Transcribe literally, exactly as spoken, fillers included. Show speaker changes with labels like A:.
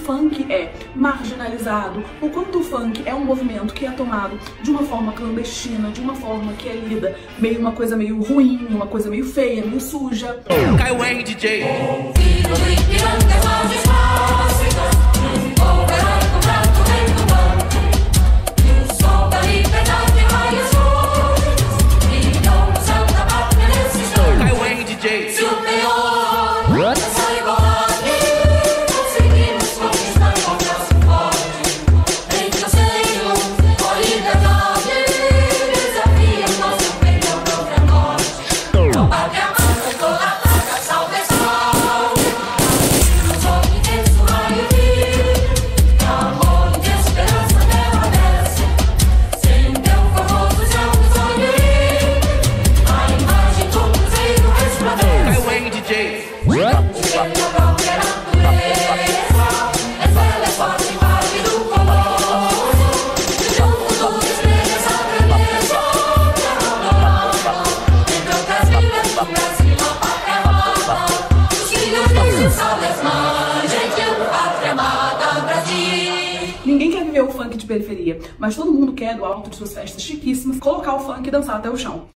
A: funk é marginalizado, o quanto o funk é um movimento que é tomado de uma forma clandestina, de uma forma que é lida meio uma coisa meio ruim, uma coisa meio feia, meio suja.
B: Caiu o R, D J.
A: Ninguém quer viver o funk de periferia, mas todo mundo quer, do alto de suas festas chiquíssimas, colocar o funk e dançar até o chão.